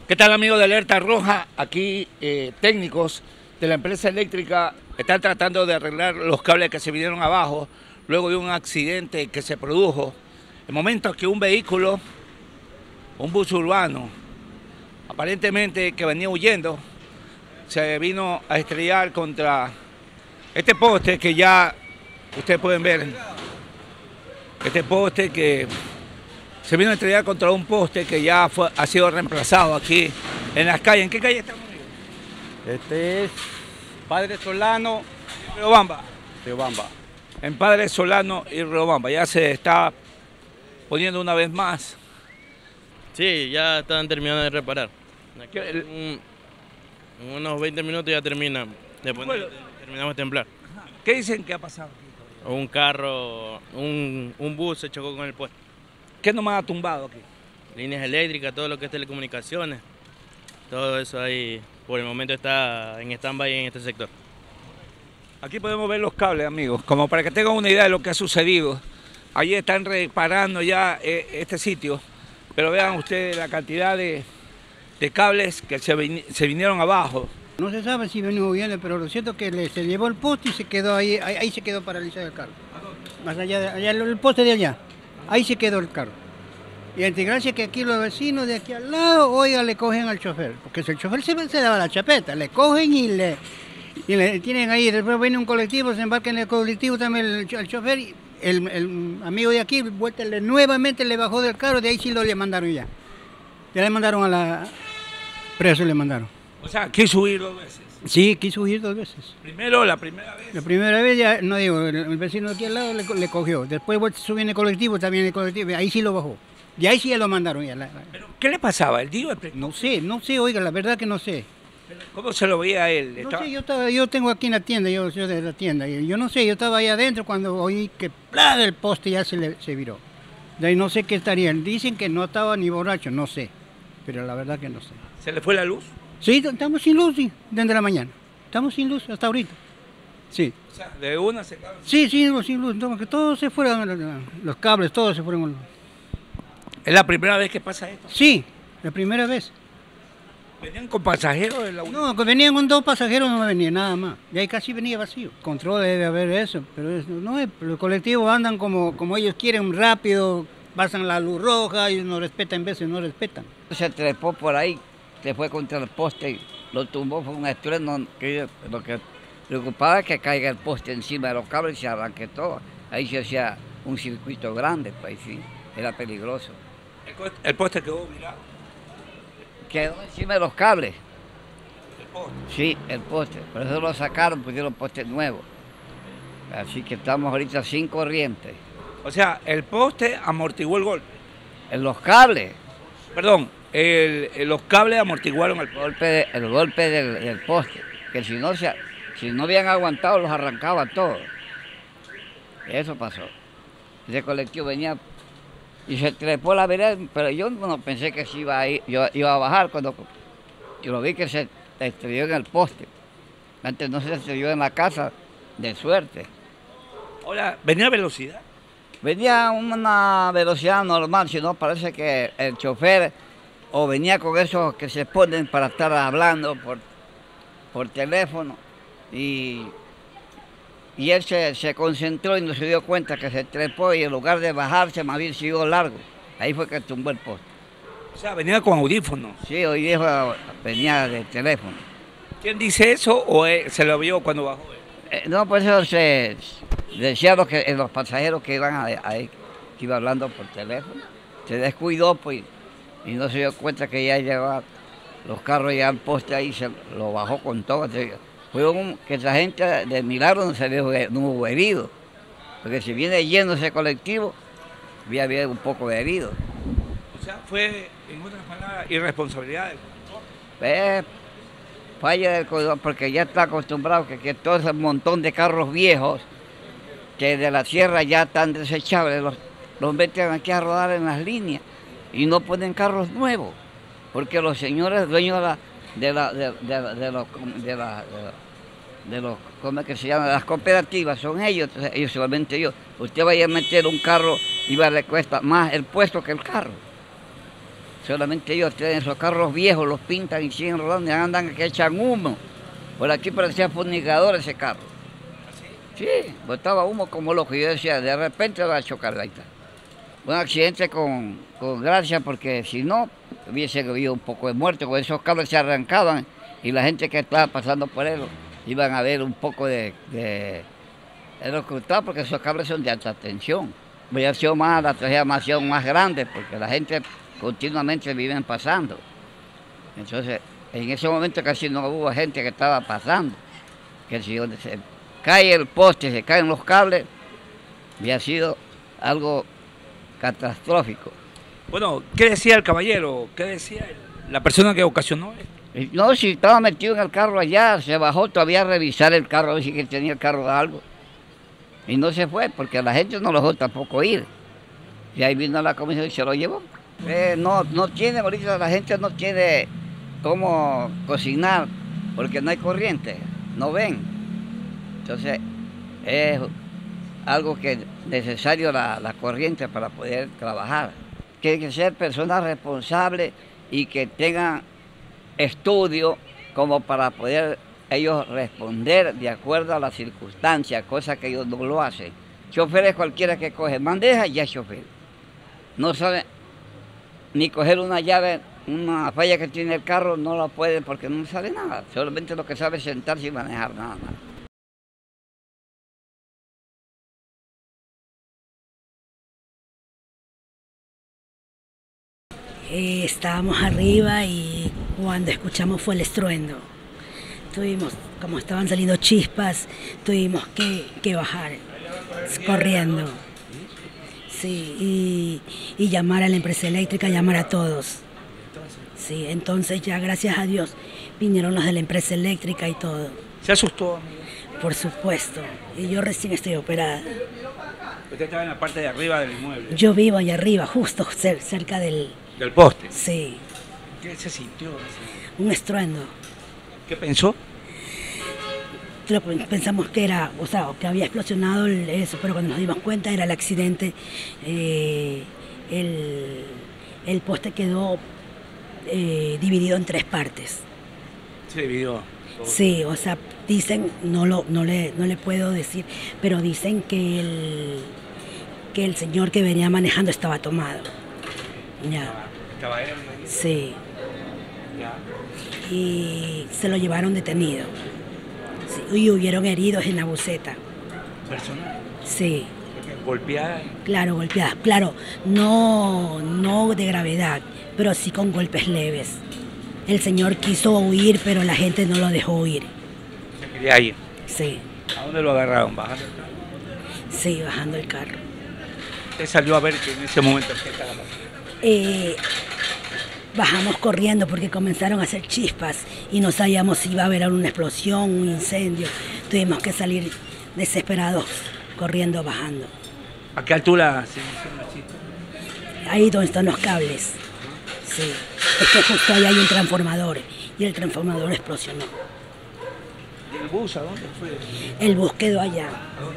¿Qué tal, amigos de Alerta Roja? Aquí técnicos de la empresa eléctrica están tratando de arreglar los cables que se vinieron abajo luego de un accidente que se produjo. El momento que un vehículo, un bus urbano, aparentemente que venía huyendo, se vino a estrellar contra este poste que ya ustedes pueden ver. Este poste que se vino a estrellar contra un poste que ya ha sido reemplazado aquí en las calles. ¿En qué calle estamos? Este es Padre Solano, Riobamba. Riobamba. En Padre Solano y Riobamba. Ya se está poniendo una vez más. Sí, ya están terminando de reparar. En unos 20 minutos ya termina. Después terminamos de templar. ¿Qué dicen que ha pasado aquí? Un carro, un bus se chocó con el poste. ¿Qué nomás ha tumbado aquí? Líneas eléctricas, todo lo que es telecomunicaciones. Todo eso ahí por el momento está en stand-by en este sector. Aquí podemos ver los cables, amigos, como para que tengan una idea de lo que ha sucedido. Allí están reparando ya este sitio, pero vean ustedes la cantidad de cables que se vinieron abajo. No se sabe si vino bien, pero lo cierto es que se llevó el poste y se quedó ahí se quedó paralizado el carro. Más allá, el poste de allá, ahí se quedó el carro. Y entre gracias que aquí los vecinos de aquí al lado, oiga, le cogen al chofer, porque el chofer se daba la chapeta, le cogen y le tienen ahí, después viene un colectivo, se embarca en el colectivo también el chofer, y el amigo de aquí, nuevamente le bajó del carro, de ahí sí le mandaron ya. Ya le mandaron a la preso, le mandaron. O sea, quiso huir 2 veces. Sí, quiso huir 2 veces. Primero, la primera vez. La primera vez ya, no digo, el vecino de aquí al lado le cogió. Después subió en el colectivo, también en el colectivo, ahí sí lo bajó. Y ahí sí ya lo mandaron. ¿Pero qué le pasaba? ¿El tío? No sé, oiga, la verdad que no sé. ¿Cómo se lo veía a él? No sé, yo tengo aquí en la tienda, yo de la tienda, y yo no sé, yo estaba ahí adentro cuando oí que ¡plá! El poste ya se viró. De ahí no sé qué estaría. Dicen que no estaba ni borracho, no sé, pero la verdad que no sé. ¿Se le fue la luz? Sí, estamos sin luz, sí, desde la mañana. Estamos sin luz hasta ahorita. Sí. O sea, de una se acaba. Sí, sin luz, que todos se fueron, los cables, todos se fueron. ¿Es la primera vez que pasa esto? Sí, la primera vez. ¿Venían con pasajeros de la una? No, que venían con 2 pasajeros, no venía nada más. Y ahí casi venía vacío. Control debe haber eso, pero no es. Los colectivos andan como ellos quieren, rápido, pasan la luz roja, ellos no respetan, veces no respetan. Se trepó por ahí, se fue contra el poste y lo tumbó, fue un estruendo. Lo que preocupaba es que caiga el poste encima de los cables y se arranque todo. Ahí se hacía un circuito grande, pues sí, era peligroso. El poste quedó virado. Quedó encima de los cables. El poste. Sí, el poste. Por eso lo sacaron, pusieron poste nuevo. Así que estamos ahorita sin corriente. O sea, el poste amortiguó el golpe. En los cables. Perdón, los cables amortiguaron el poste. El golpe del poste. Que si no habían aguantado, los arrancaba todos. Eso pasó. Ese colectivo venía y se trepó la vereda, pero yo no pensé que se yo iba a bajar cuando yo lo vi que se estrelló en el poste. Antes no se estrelló en la casa, de suerte. Ahora, ¿venía a velocidad? Venía a una velocidad normal, sino parece que el chofer o venía con esos que se ponen para estar hablando por teléfono y él se concentró y no se dio cuenta que se trepó y en lugar de bajarse más bien siguió largo. Ahí fue que tumbó el poste. O sea, venía con audífonos. Sí, hoy día venía de teléfono. ¿Quién dice eso o se lo vio cuando bajó? No, pues eso se decía los pasajeros que iban ahí, que iba hablando por teléfono. Se descuidó pues y no se dio cuenta que ya llevaba los carros ya al poste ahí, se lo bajó con todo. Fue que esa gente de milagro no hubo herido, porque si viene lleno ese colectivo, había un poco de herido. O sea, fue, en otras palabras, irresponsabilidad del conductor. Falla del conductor, porque ya está acostumbrado que todo ese montón de carros viejos que de la sierra ya están desechables, los meten aquí a rodar en las líneas y no ponen carros nuevos, porque los señores dueños de los ¿cómo es que se llama? Las cooperativas, son ellos solamente ellos. Usted vaya a meter un carro y le cuesta más el puesto que el carro. Solamente ellos tienen esos carros viejos, los pintan y siguen rodando y andan que echan humo. Por aquí parecía fumigador ese carro. Sí, botaba humo como loco. Yo decía, de repente va a chocar, ahí está. Un accidente con gracia, porque si no, hubiese habido un poco de muerte, porque esos cables se arrancaban y la gente que estaba pasando por él iban a ver un poco de electrocutado, porque esos cables son de alta tensión. Hubiera sido más, la tragedia más grande, porque la gente continuamente viven pasando. Entonces, en ese momento casi no hubo gente que estaba pasando. Que si donde se cae el poste, se caen los cables, había sido algo catastrófico. Bueno, ¿qué decía el caballero? ¿Qué decía la persona que ocasionó esto? No, si estaba metido en el carro allá, se bajó todavía a revisar el carro, a ver si que tenía el carro de algo. Y no se fue, porque la gente no lo dejó tampoco ir. Y ahí vino la comisión y se lo llevó. No tiene, ahorita la gente no tiene cómo cocinar, porque no hay corriente, no ven. Entonces, es algo que es necesario la corriente para poder trabajar. Tienen que ser personas responsables y que tengan estudio como para poder ellos responder de acuerdo a las circunstancias, cosa que ellos no lo hacen. Choferes cualquiera que coge bandeja ya es chofer. No sabe ni coger una llave, una falla que tiene el carro, no la puede porque no sabe nada. Solamente lo que sabe es sentarse y manejar, nada más. Estábamos arriba y cuando escuchamos fue el estruendo. Como estaban saliendo chispas, tuvimos que bajar corriendo. Sí, y llamar a la empresa eléctrica, llamar a todos. Sí, entonces ya gracias a Dios vinieron los de la empresa eléctrica y todo. ¿Se asustó, amigo? Por supuesto, y yo recién estoy operada. Usted estaba en la parte de arriba del inmueble. Yo vivo allá arriba, justo cerca del poste. Sí. ¿Qué se sintió? Un estruendo. ¿Qué pensó? Pensamos que era, o sea, que había explosionado eso, pero cuando nos dimos cuenta era el accidente. El poste quedó dividido en 3 partes. Se dividió. Sí, o sea, dicen, no le puedo decir, pero dicen que el señor que venía manejando estaba tomado. Ya. ¿Estaba él? Sí. Ya. Y se lo llevaron detenido. Sí, y hubieron heridos en la buceta. ¿Personal? Sí. ¿Golpeada? Claro, golpeadas. Claro, no de gravedad, pero sí con golpes leves. El señor quiso huir, pero la gente no lo dejó huir. ¿Se quería ir? Sí. ¿A dónde lo agarraron? ¿Bajando el carro? Sí, bajando el carro. ¿Usted salió a ver que en ese momento qué estaba pasando? Bajamos corriendo porque comenzaron a hacer chispas y no sabíamos si iba a haber una explosión, un incendio. Tuvimos que salir desesperados, corriendo, bajando. ¿A qué altura se inició la chispa? Ahí donde están los cables. Sí. Es que justo ahí hay un transformador y el transformador explosionó. ¿Y el bus a dónde fue? El bus quedó allá.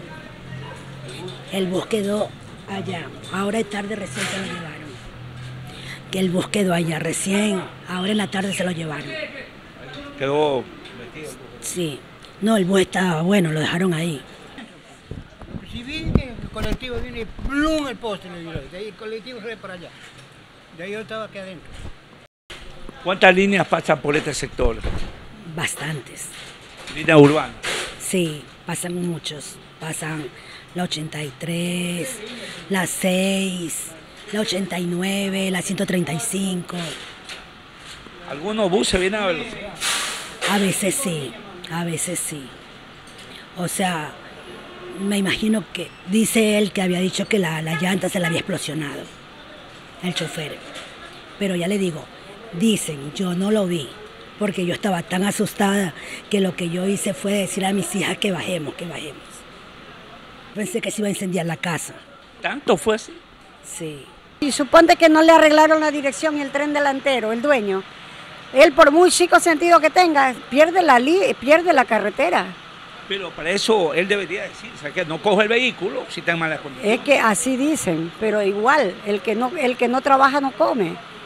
El bus quedó allá. Ahora es tarde, recién se lo llevaron. Que el bus quedó allá recién, ahora en la tarde se lo llevaron. ¿Quedó metido? Sí. No, el bus estaba bueno, lo dejaron ahí. Si viene el colectivo, viene ¡plum! El poste le dio. De ahí el colectivo se ve para allá. De ahí yo estaba aquí adentro. ¿Cuántas líneas pasan por este sector? Bastantes. ¿Líneas urbanas? Sí, pasan muchos. Pasan la 83, la 6, la 89, la 135. ¿Algunos buses vienen a velocidad? A veces sí, a veces sí. O sea, me imagino que dice él que había dicho que la llanta se la había explosionado, el chofer. Pero ya le digo, dicen, yo no lo vi, porque yo estaba tan asustada que lo que yo hice fue decir a mis hijas que bajemos, que bajemos. Pensé que se iba a incendiar la casa. ¿Tanto fue así? Sí. Y suponte que no le arreglaron la dirección y el tren delantero, el dueño. Él, por muy chico sentido que tenga, pierde la carretera. Pero para eso él debería decir, o sea, que no coge el vehículo si está en malas condiciones. Es que así dicen, pero igual, el que no trabaja no come.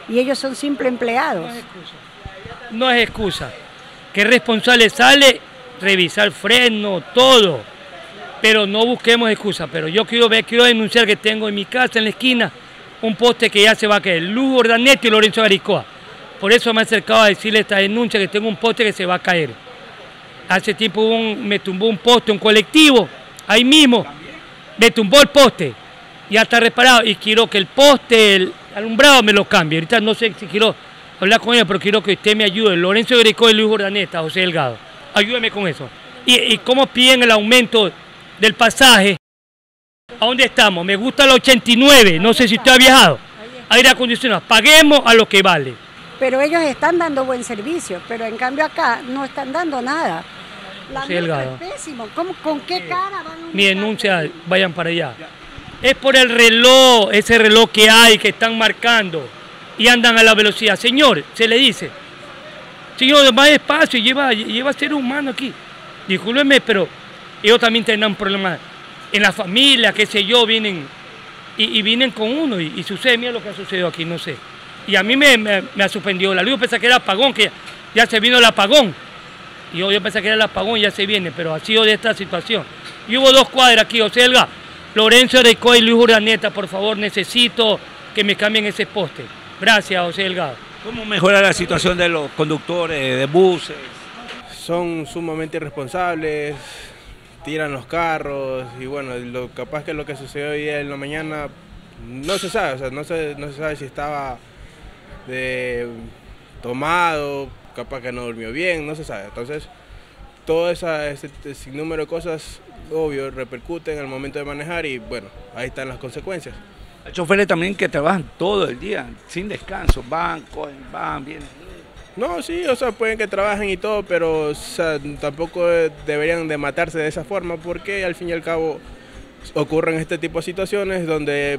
y ellos son simples empleados. No es excusa. ¿Qué responsable sale? Revisar freno, todo. Pero no busquemos excusas. Pero yo quiero denunciar que tengo en mi casa, en la esquina, un poste que ya se va a caer. Luz Ordaneta y Lorenzo Garicoa. Por eso me he acercado a decirle esta denuncia, que tengo un poste que se va a caer. Hace tiempo me tumbó un poste, un colectivo, ahí mismo. Me tumbó el poste. Ya está reparado y quiero que el poste, el alumbrado me lo cambie. Ahorita no sé si quiero hablar con ella, pero quiero que usted me ayude. Lorenzo Garicoa y Luis Ordaneta, José Delgado. Ayúdeme con eso. ¿Y cómo piden el aumento del pasaje? ¿A dónde estamos? Me gusta el 89, no sé si usted ha viajado. Aire acondicionado, paguemos a lo que vale. Pero ellos están dando buen servicio, pero en cambio acá no están dando nada. La Delgado. Es pésimo. ¿Con qué cara van a Mi denuncia, vayan para allá. Es por el reloj, ese reloj que hay, que están marcando y andan a la velocidad. Señor, se le dice, señor, más despacio, lleva ser humano aquí. Discúlpeme, pero ellos también tendrán problemas en la familia, qué sé yo, vienen y vienen con uno y sucede, mira lo que ha sucedido aquí, no sé. Y a mí me ha suspendido la luz, yo pensé que era apagón, que ya se vino el apagón. Y yo pensé que era el apagón y ya se viene, pero ha sido de esta situación. Y hubo 2 cuadras aquí, José Delgado, Lorenzo Garicoa y Luis Urdaneta, por favor, necesito que me cambien ese poste. Gracias, José Delgado. ¿Cómo mejora la situación de los conductores de buses? Son sumamente irresponsables, tiran los carros y bueno, capaz que lo que sucedió hoy en la mañana no se sabe, o sea, no se sabe si estaba tomado, capaz que no durmió bien, no se sabe. Entonces, todo ese sinnúmero de cosas, obvio, repercuten al momento de manejar y bueno, ahí están las consecuencias. Hay choferes también que trabajan todo el día, sin descanso, van, cogen, van, vienen. No, sí, o sea, pueden que trabajen y todo, pero o sea, tampoco deberían de matarse de esa forma porque al fin y al cabo ocurren este tipo de situaciones donde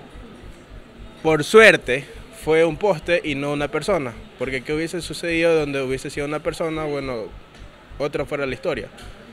por suerte fue un poste y no una persona, porque ¿qué hubiese sucedido donde hubiese sido una persona? Bueno, otra fuera la historia.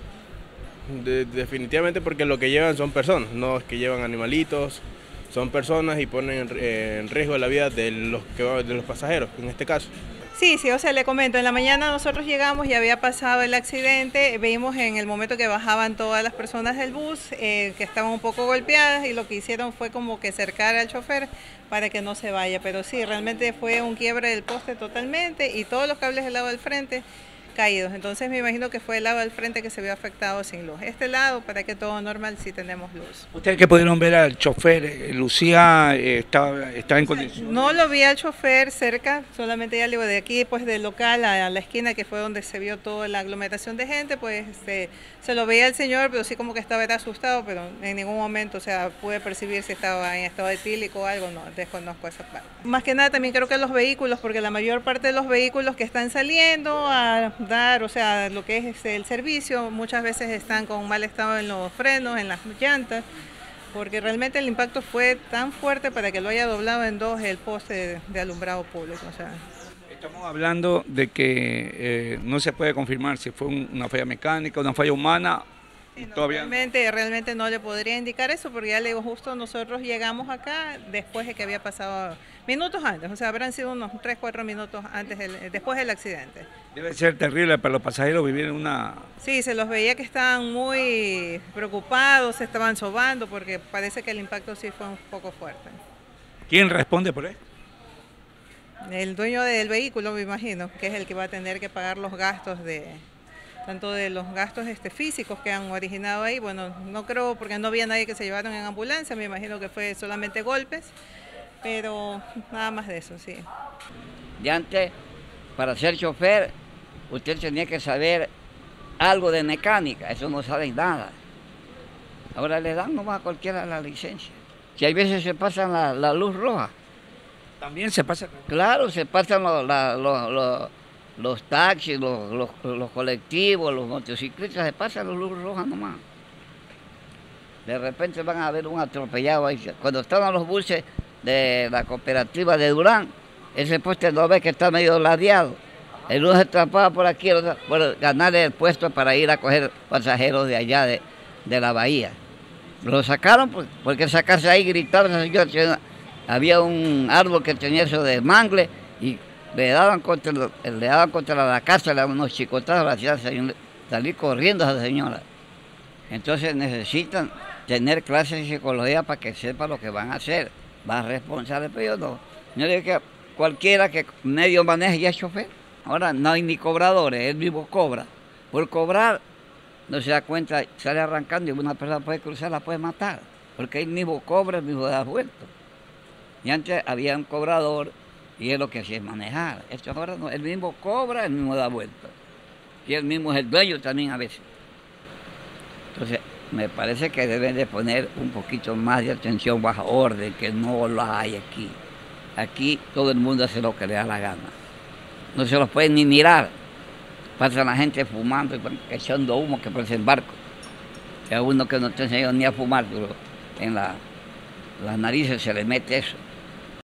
Definitivamente porque lo que llevan son personas, no es que llevan animalitos, son personas y ponen en riesgo la vida de los pasajeros, en este caso. Sí, o sea, le comento, en la mañana nosotros llegamos y había pasado el accidente, vimos en el momento que bajaban todas las personas del bus, que estaban un poco golpeadas y lo que hicieron fue como que cercar al chofer para que no se vaya, pero sí, realmente fue un quiebre del poste totalmente y todos los cables del lado del frente caídos, entonces me imagino que fue el lado del frente que se vio afectado sin luz. Este lado, para que todo normal, sí tenemos luz. ¿Ustedes que pudieron ver al chofer, Lucía, estaba en condiciones? No lo vi al chofer cerca, solamente ya le digo, de aquí, pues del local a la esquina, que fue donde se vio toda la aglomeración de gente, pues se lo veía al señor, pero sí como que estaba asustado, pero en ningún momento, o sea, pude percibir si estaba en estado etílico o algo, no, desconozco esa parte. Más que nada también creo que los vehículos, porque la mayor parte de los vehículos que están saliendo a dar, o sea, lo que es el servicio, muchas veces están con mal estado en los frenos, en las llantas, porque realmente el impacto fue tan fuerte para que lo haya doblado en 2 el poste de alumbrado público. O sea. Estamos hablando de que no se puede confirmar si fue una falla mecánica, una falla humana. Sí, no, realmente no le podría indicar eso, porque ya le digo, justo nosotros llegamos acá después de que había pasado minutos antes, o sea, habrán sido unos 3-4 minutos después del accidente. Debe ser terrible para los pasajeros vivir en una... Sí, se los veía que estaban muy preocupados, se estaban sobando, porque parece que el impacto sí fue un poco fuerte. ¿Quién responde por esto? El dueño del vehículo, me imagino, que es el que va a tener que pagar los gastos tanto de los gastos físicos que han originado ahí. Bueno, no creo, porque no había nadie que se llevaron en ambulancia, me imagino que fue solamente golpes, pero nada más de eso, sí. Y antes, para ser chofer, usted tenía que saber algo de mecánica, eso no saben nada. Ahora le dan nomás a cualquiera la licencia. Si hay veces se pasan la luz roja. También se pasa. Claro, se pasan los taxis, los colectivos, los motociclistas, se pasan la luz roja nomás. De repente van a ver un atropellado ahí. Cuando estaban los buses de la cooperativa de Durán, ese poste no ve que está medio ladeado. El uno se atrapaba por aquí, por ganarle el puesto para ir a coger pasajeros de allá de la bahía. Lo sacaron porque sacarse ahí gritaban, había un árbol que tenía eso de mangle y le daban contra la casa, le daban unos chicotazos, le hacían salir corriendo a esa señora. Entonces necesitan tener clases de psicología para que sepa lo que van a hacer, más responsable, pero yo no. Yo digo que cualquiera que medio maneje ya es chofer. Ahora no hay ni cobradores, él mismo cobra. Por cobrar no se da cuenta, sale arrancando y una persona puede cruzar, la puede matar, porque él mismo cobra, él mismo da vuelto. Y antes había un cobrador y él lo que hacía es manejar. Esto ahora no, él mismo cobra, él mismo da vuelto. Y él mismo es el dueño también a veces. Entonces, me parece que deben de poner un poquito más de atención bajo orden, que no lo hay aquí. Aquí todo el mundo hace lo que le da la gana. No se los pueden ni mirar. Pasa la gente fumando y echando humo que parece el barco. Y a uno que no te enseñó ni a fumar, pero en las narices se le mete eso.